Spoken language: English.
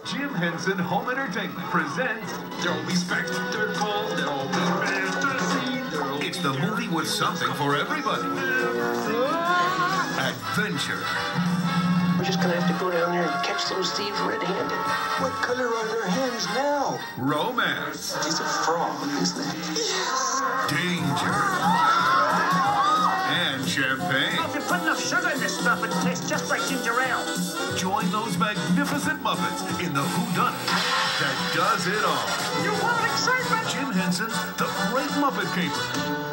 Jim Henson Home Entertainment presents There'll be spectacle, there'll be fantasy, It's the movie with something for everybody. Adventure. We're just gonna have to go down there and catch those thieves red-handed. What color are their hands now? Romance. He's a frog, isn't he? Danger. And champagne. If you put enough sugar in this stuff, it tastes just like ginger ale. Join those magnificent Muppets in the whodunit that does it all. You want excitement? Jim Henson's The Great Muppet Caper.